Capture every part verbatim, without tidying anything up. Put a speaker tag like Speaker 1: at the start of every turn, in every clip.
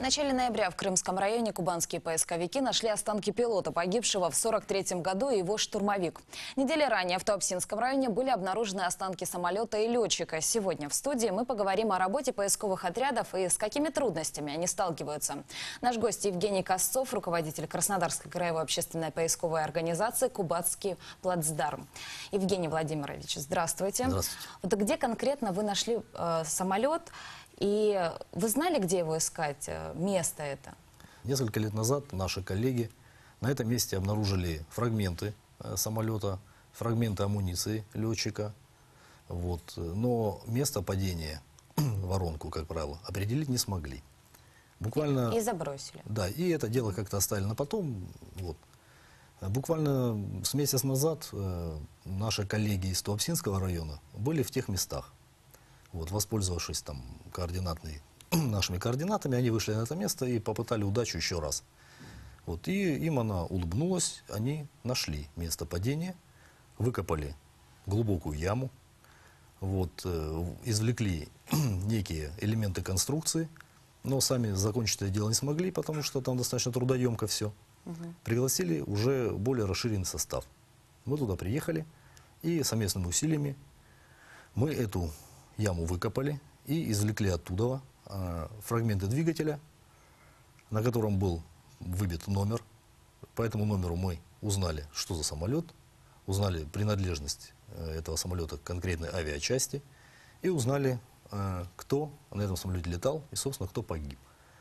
Speaker 1: начале ноября в Крымском районе кубанские поисковики нашли останки пилота, погибшего в сорок третьем году, и его штурмовик. Недели ранее в Туапсинском районе были обнаружены останки самолета и летчика. Сегодня в студии мы поговорим о работе поисковых отрядов и с какими трудностями они сталкиваются. Наш гость Евгений Косцов, руководитель Краснодарской краевой общественной поисковой организации «Кубанский плацдарм». Евгений Владимирович, здравствуйте.
Speaker 2: Здравствуйте.
Speaker 1: Вот где конкретно вы нашли э, самолет? И вы знали, где его искать, место это?
Speaker 2: Несколько лет назад наши коллеги на этом месте обнаружили фрагменты э, самолета, фрагменты амуниции летчика. Вот. Но место падения, воронку, как правило, определить не смогли. Буквально...
Speaker 1: И забросили.
Speaker 2: Да, и это дело как-то оставили на потом. Вот. Буквально с месяц назад э, наши коллеги из Туапсинского района были в тех местах. Вот, воспользовавшись там координатной, нашими координатами, они вышли на это место и попытали удачу еще раз. Вот, и им она улыбнулась, они нашли место падения, выкопали глубокую яму, вот, э, извлекли некие элементы конструкции, но сами закончить это дело не смогли, потому что там достаточно трудоемко все. Угу. Пригласили уже более расширенный состав. Мы туда приехали, и совместными усилиями мы эту яму выкопали и извлекли оттуда э, фрагменты двигателя, на котором был выбит номер. По этому номеру мы узнали, что за самолет, узнали принадлежность э, этого самолета к конкретной авиачасти и узнали, э, кто на этом самолете летал и, собственно, кто погиб.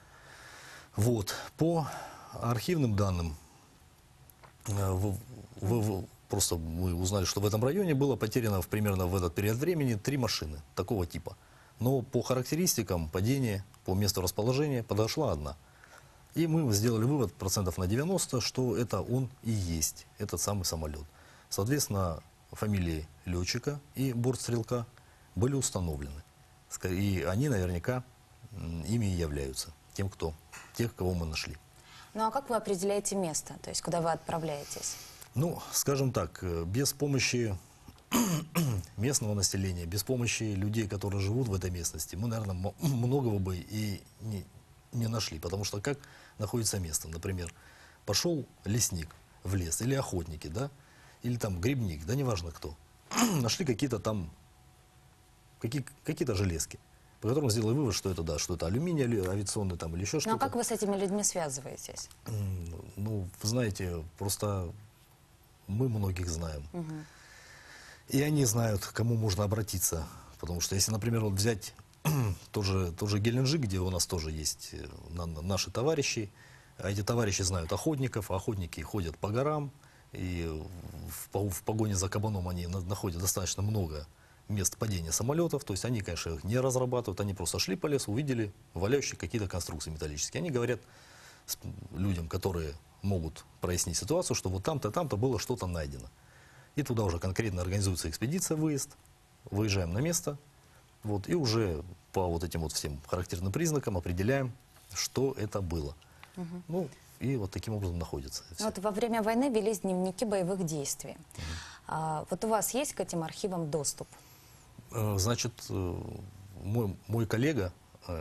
Speaker 2: Вот. По архивным данным, э, в, в, в, просто мы узнали, что в этом районе было потеряно в, примерно в этот период времени три машины такого типа. Но по характеристикам падения, по месту расположения подошла одна. И мы сделали вывод процентов на девяносто, что это он и есть, этот самый самолет. Соответственно, фамилии летчика и бортстрелка были установлены. И они наверняка ими и являются, тем, кто, тех, кого мы нашли.
Speaker 1: Ну а как вы определяете место, то есть куда вы отправляетесь?
Speaker 2: Ну, скажем так, без помощи местного населения, без помощи людей, которые живут в этой местности, мы, наверное, многого бы и не, не нашли. Потому что как находится место? Например, пошел лесник в лес, или охотники, да, или там грибник, да неважно кто. Нашли какие-то там, какие, какие-то железки, по которым сделали вывод, что это, да, что это алюминий авиационный там, или еще что-то.
Speaker 1: Ну а как вы с этими людьми связываетесь?
Speaker 2: Ну, вы знаете, просто... Мы многих знаем. Угу. И они знают, к кому можно обратиться. Потому что если, например, вот взять тоже, тоже Геленджик, где у нас тоже есть на, на, наши товарищи, а эти товарищи знают охотников, а охотники ходят по горам, и в, в погоне за кабаном они на, находят достаточно много мест падения самолетов. То есть они, конечно, их не разрабатывают, они просто шли по лесу, увидели валяющие какие-то конструкции металлические. Они говорят людям, которые могут прояснить ситуацию, что вот там-то, там-то было что-то найдено. И туда уже конкретно организуется экспедиция, выезд, выезжаем на место, вот, и уже по вот этим вот всем характерным признакам определяем, что это было. Угу. Ну, и вот таким образом находится.
Speaker 1: Вот во время войны велись дневники боевых действий. Угу. А, вот у вас есть к этим архивам доступ?
Speaker 2: Значит, мой, мой коллега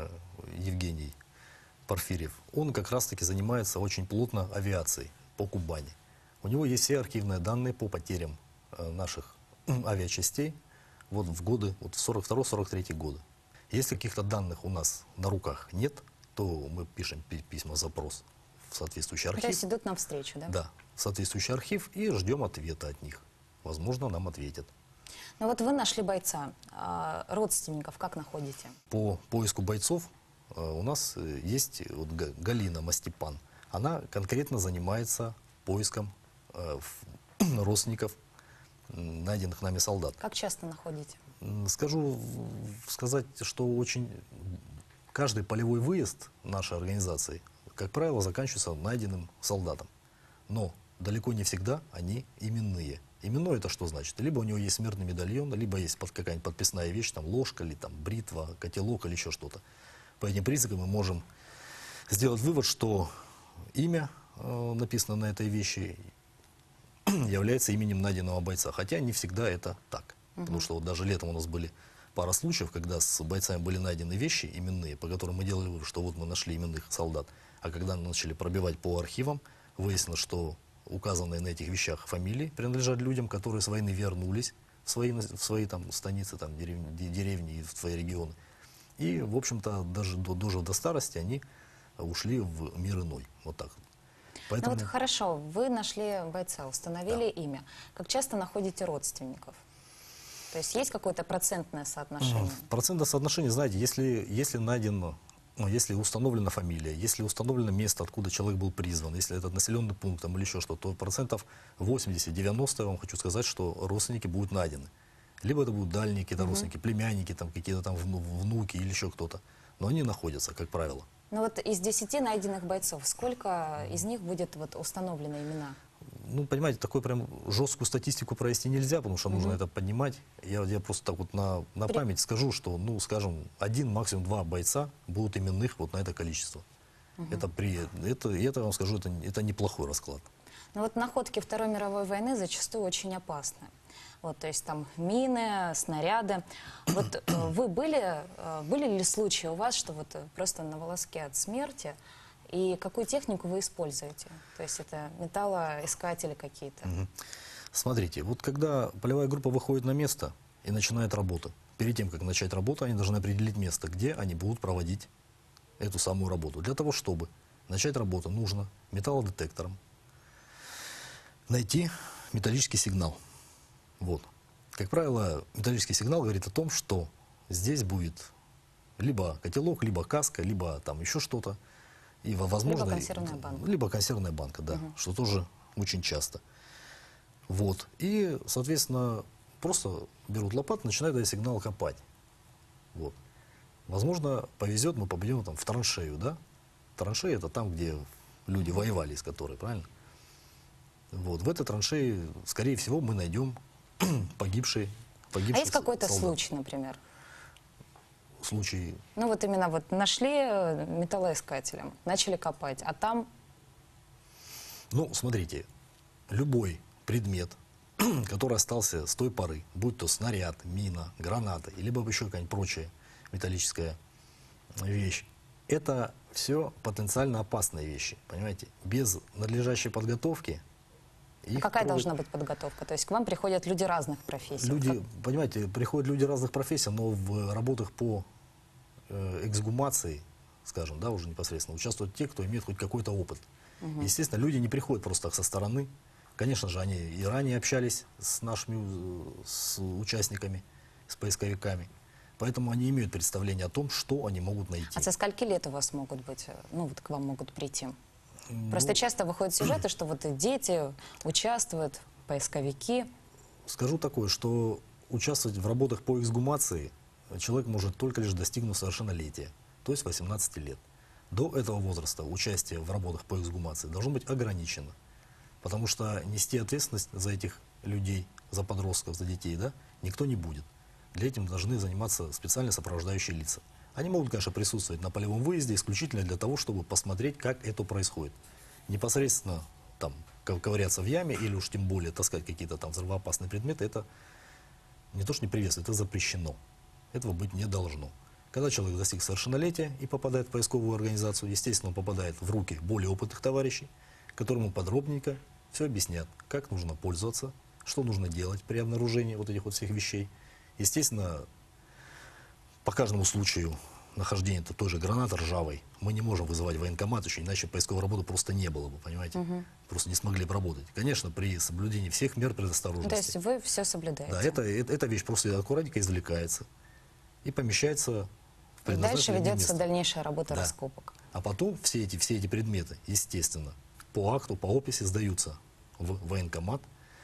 Speaker 2: Евгений Порфирьев, он как раз-таки занимается очень плотно авиацией по Кубани. У него есть все архивные данные по потерям э, наших э, авиачастей вот в годы, вот в сорок второй — сорок третий годы. Если каких-то данных у нас на руках нет, то мы пишем письма, запрос в соответствующий архив.
Speaker 1: То есть идут навстречу, да?
Speaker 2: Да, в соответствующий архив и ждем ответа от них. Возможно, нам ответят.
Speaker 1: Ну вот вы нашли бойца, а родственников как находите?
Speaker 2: По поиску бойцов у нас есть вот Галина Мастепан. Она конкретно занимается поиском э, родственников найденных нами солдат.
Speaker 1: Как часто находите?
Speaker 2: Скажу, сказать, что очень каждый полевой выезд нашей организации, как правило, заканчивается найденным солдатом. Но далеко не всегда они именные. Именное это что значит? Либо у него есть смертный медальон, либо есть под какая-нибудь подписная вещь, там ложка, или там бритва, котелок или еще что-то. По этим признакам мы можем сделать вывод, что имя, э, написано на этой вещи, является именем найденного бойца. Хотя не всегда это так. Угу. Потому что вот даже летом у нас были пара случаев, когда с бойцами были найдены вещи именные, по которым мы делали вывод, что вот мы нашли именных солдат. А когда начали пробивать по архивам, выяснилось, что указанные на этих вещах фамилии принадлежат людям, которые с войны вернулись в свои, в свои там, станицы, там, деревни, деревни и в свои регионы. И, в общем-то, даже до, дожив до старости, они ушли в мир иной. Вот так. Поэтому...
Speaker 1: Ну вот хорошо, вы нашли бойца, установили имя. Как часто находите родственников? То есть есть какое-то процентное соотношение?
Speaker 2: Процентное соотношение, знаете, если, если найдено, ну, если установлена фамилия, если установлено место, откуда человек был призван, если этот населенный пункт там, или еще что-то, то процентов восемьдесят-девяносто, я вам хочу сказать, что родственники будут найдены. Либо это будут дальние какие-то родственники, племянники, там, какие-то там вну- внуки или еще кто-то. Но они находятся, как правило.
Speaker 1: Ну вот из десяти найденных бойцов, сколько из них будет вот установлены имена?
Speaker 2: Ну, понимаете, такую прям жесткую статистику провести нельзя, потому что нужно это поднимать. Я, я просто так вот на, на
Speaker 1: При-
Speaker 2: память скажу, что, ну, скажем, один, максимум два бойца будут именных вот на это количество. Это, при, это, это, я вам скажу, это, это неплохой расклад.
Speaker 1: Ну вот находки Второй мировой войны зачастую очень опасны. Вот, то есть там мины, снаряды. Вот э, вы были, э, были ли случаи у вас, что вот э, просто на волоске от смерти, и какую технику вы используете? То есть это металлоискатели какие-то?
Speaker 2: Смотрите, вот когда полевая группа выходит на место и начинает работу, перед тем, как начать работу, они должны определить место, где они будут проводить эту самую работу. Для того, чтобы начать работу, нужно металлодетектором найти металлический сигнал. Вот. Как правило, металлический сигнал говорит о том, что здесь будет либо котелок, либо каска, либо там еще что-то. И, во- возможно,
Speaker 1: Либо консервная банка.
Speaker 2: Либо консервная банка, да, что тоже очень часто. Вот. И, соответственно, просто берут лопату, начинают этот сигнал копать. Вот. Возможно, повезет, мы попадем там в траншею, да? Траншея — это там, где люди воевали, из которой, правильно? Вот. В этой траншее, скорее всего, мы найдем погибший, погибший
Speaker 1: А есть какой-то
Speaker 2: солдат.
Speaker 1: случай, например?
Speaker 2: Случай,
Speaker 1: Ну вот именно вот нашли э, металлоискателем, начали копать, а там
Speaker 2: ну, смотрите, любой предмет, который остался с той поры, будь то снаряд, мина, граната, либо еще какая-нибудь прочая металлическая вещь, это все потенциально опасные вещи, понимаете? Без надлежащей подготовки
Speaker 1: а
Speaker 2: их
Speaker 1: какая
Speaker 2: трогать-
Speaker 1: должна быть подготовка? То есть к вам приходят люди разных профессий. Вот
Speaker 2: Люди,
Speaker 1: как-
Speaker 2: понимаете, приходят люди разных профессий, но в работах по э, эксгумации, скажем, да, уже непосредственно, участвуют те, кто имеет хоть какой-то опыт. Естественно, люди не приходят просто так со стороны. Конечно же, они и ранее общались с нашими э, с участниками, с поисковиками. Поэтому они имеют представление о том, что они могут найти.
Speaker 1: А со скольки лет у вас могут быть, э, ну вот к вам могут прийти?
Speaker 2: Ну,
Speaker 1: Просто часто выходят сюжеты, что вот и дети участвуют, поисковики.
Speaker 2: Скажу такое, что участвовать в работах по эксгумации человек может только лишь достигнув совершеннолетия, то есть восемнадцати лет. До этого возраста участие в работах по эксгумации должно быть ограничено, потому что нести ответственность за этих людей, за подростков, за детей, да, никто не будет. Для этим должны заниматься специально сопровождающие лица. Они могут, конечно, присутствовать на полевом выезде исключительно для того, чтобы посмотреть, как это происходит. Непосредственно там ко- ковыряться в яме или уж тем более таскать какие-то там взрывоопасные предметы, это не то что не приветствует, это запрещено. Этого быть не должно. Когда человек достиг совершеннолетия и попадает в поисковую организацию, естественно, он попадает в руки более опытных товарищей, которому подробненько все объяснят, как нужно пользоваться, что нужно делать при обнаружении вот этих вот всех вещей. Естественно, по каждому случаю нахождения той же гранаты ржавой мы не можем вызывать военкомат еще, иначе поисковой работы просто не было бы, понимаете? Просто не смогли бы работать. Конечно, при соблюдении всех мер
Speaker 1: Ну,
Speaker 2: предосторожности.
Speaker 1: то есть вы все соблюдаете.
Speaker 2: Да, это, это, эта вещь просто аккуратненько извлекается и помещается в
Speaker 1: И дальше
Speaker 2: предназначенное
Speaker 1: ведется
Speaker 2: место.
Speaker 1: дальнейшая работа
Speaker 2: Да.
Speaker 1: раскопок.
Speaker 2: А потом все эти, все эти предметы, естественно, по акту, по описи сдаются в военкомат.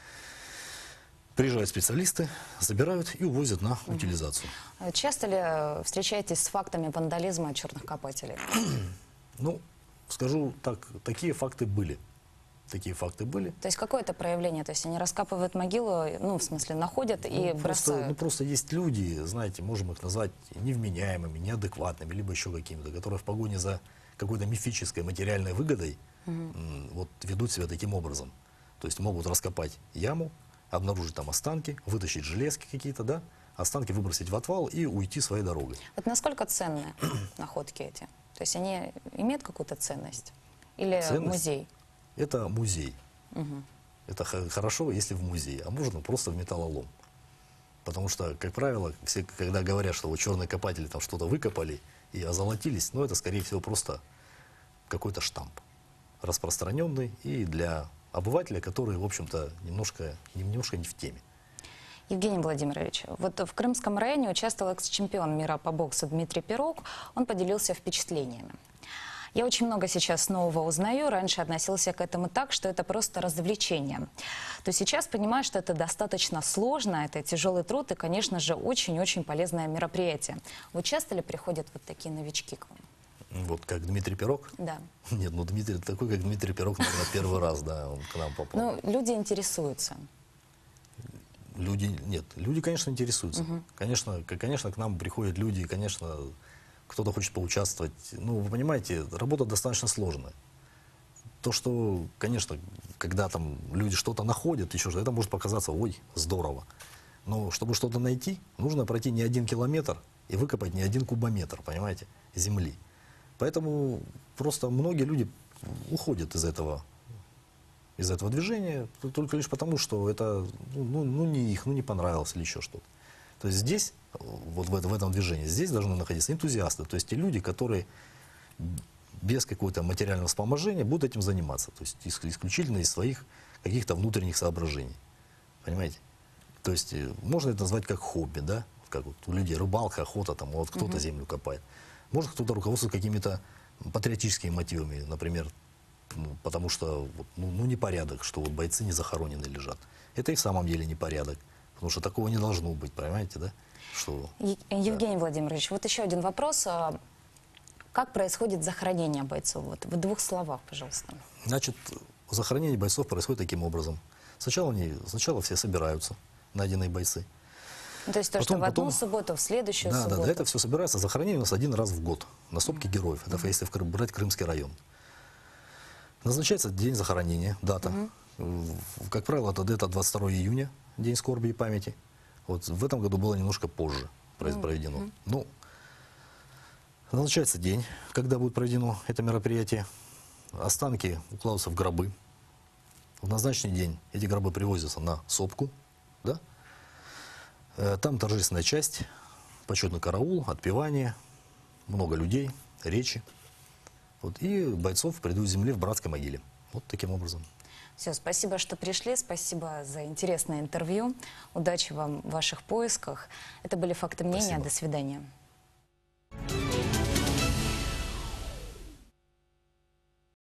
Speaker 2: Приезжают специалисты, забирают и увозят на утилизацию.
Speaker 1: А часто ли э, встречаетесь с фактами вандализма черных копателей?
Speaker 2: Ну, скажу так, такие факты были. Такие факты были.
Speaker 1: То есть какое-то проявление? То есть они раскапывают могилу, ну, в смысле, находят и
Speaker 2: Ну, просто,
Speaker 1: бросают?
Speaker 2: ну, просто есть люди, знаете, можем их назвать невменяемыми, неадекватными, либо еще какими-то, которые в погоне за какой-то мифической материальной выгодой м, вот, ведут себя таким образом. То есть могут раскопать яму, обнаружить там останки, вытащить железки какие-то, да, останки выбросить в отвал и уйти своей дорогой.
Speaker 1: Вот насколько ценны находки эти? То есть они имеют какую-то ценность? Или
Speaker 2: Ценность?
Speaker 1: музей?
Speaker 2: Это музей.
Speaker 1: Мгм.
Speaker 2: Это х- хорошо, если в музее, а можно просто в металлолом. Потому что, как правило, все, когда говорят, что вот черные копатели там что-то выкопали и озолотились, ну, это, скорее всего, просто какой-то штамп, распространенный и для обывателя, который, в общем-то, немножко, немножко не в теме.
Speaker 1: Евгений Владимирович, вот в Крымском районе участвовал экс-чемпион мира по боксу Дмитрий Пирог. Он поделился впечатлениями. Я очень много сейчас нового узнаю. Раньше относился к этому так, что это просто развлечение. То сейчас понимаю, что это достаточно сложно, это тяжелый труд и, конечно же, очень-очень полезное мероприятие. Вот часто ли приходят вот такие новички к вам?
Speaker 2: Вот как Дмитрий Пирог?
Speaker 1: Да.
Speaker 2: Нет, ну Дмитрий такой, как Дмитрий Пирог, наверное, первый раз, да, он к нам попал.
Speaker 1: Ну, люди интересуются.
Speaker 2: Люди, нет, люди, конечно, интересуются. Конечно, к- конечно, к нам приходят люди, конечно, кто-то хочет поучаствовать. Ну, вы понимаете, работа достаточно сложная. То, что, конечно, когда там люди что-то находят, еще что это может показаться, ой, здорово. Но чтобы что-то найти, нужно пройти не один километр и выкопать не один кубометр, понимаете, земли. Поэтому просто многие люди уходят из этого, из этого движения только лишь потому, что это ну, ну, ну, не их, ну не понравилось или еще что-то. То есть здесь, вот в, это- в этом движении, здесь должны находиться энтузиасты, то есть те люди, которые без какого-то материального вспоможения будут этим заниматься, то есть ис- исключительно из своих каких-то внутренних соображений. Понимаете? То есть э, можно это назвать как хобби, да? Как вот у людей рыбалка, охота, там, вот кто-то землю копает. Может кто-то руководствуется какими-то патриотическими мотивами, например, ну, потому что вот, ну, ну, непорядок, что вот бойцы не захоронены лежат. Это и в самом деле непорядок, потому что такого не должно быть, понимаете, да? Что,
Speaker 1: Е- Евгений Владимирович, вот еще один вопрос. А Как происходит захоронение бойцов? Вот в двух словах, пожалуйста.
Speaker 2: значит, захоронение бойцов происходит таким образом. Сначала, они, сначала все собираются, найденные бойцы.
Speaker 1: Ну, то есть то, что
Speaker 2: Потом-
Speaker 1: в одну
Speaker 2: потом-
Speaker 1: субботу, в следующую
Speaker 2: Да, да,
Speaker 1: субботу.
Speaker 2: да, это все собирается. Захоронение у нас один раз в год на сопке героев. Это если в Крым- брать Крымский район. Назначается день захоронения, дата. В- Как правило, это где-то двадцать второго июня, день скорби и памяти. Вот в этом году было немножко позже произ- проведено. Ну, назначается день, когда будет проведено это мероприятие. Останки укладываются в гробы. В назначенный день эти гробы привозятся на сопку, да? Э, Там торжественная часть, почетный караул, отпевание, много людей, речи. Вот, и бойцов придут земли в братской могиле. Вот таким образом.
Speaker 1: Все, спасибо, что пришли, спасибо за интересное интервью. Удачи вам в ваших поисках. Это были «Факты мнения».
Speaker 2: Спасибо.
Speaker 1: До свидания.